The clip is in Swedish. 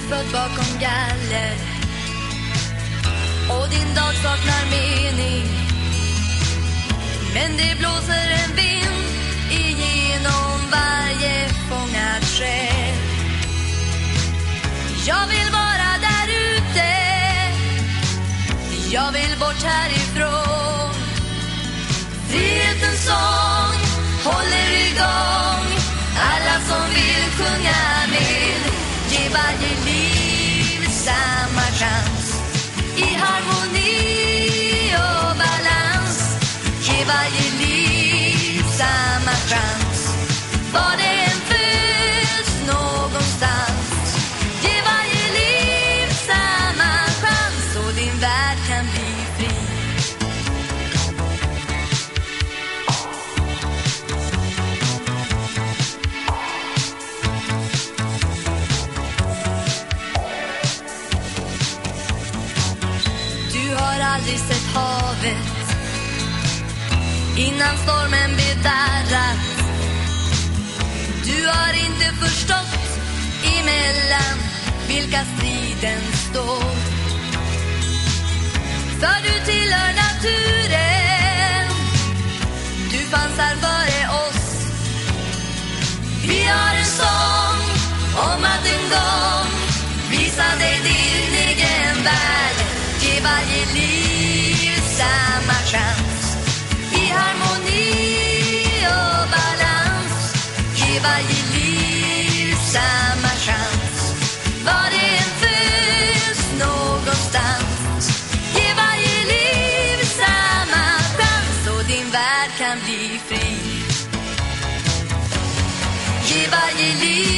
född bakom galler och din dag saknar mening. Men det blåser en vind igenom varje fångad själ. Jag vill vara där ute, jag vill bort härifrån. Frihetens sång håller igång alla som vill sjunga med. Ge varje liv samma chans i harmoni och balans. Ge varje liv samma chans var det än föds någonstans. Ge varje liv samma chans och din värld kan bli fri. Du har aldrig sett havet innan stormen bedarrat. Du har inte förstått emellan vilka striden står. För du tillhör naturen, du fanns här före oss. Vi har en sång om att en gång visa dig din egen värld. Ge varje liv samma chans i harmoni och balans. Ge varje liv samma chans var det än föds någonstans. Ge varje liv samma chans och din värld kan bli fri. Ge varje liv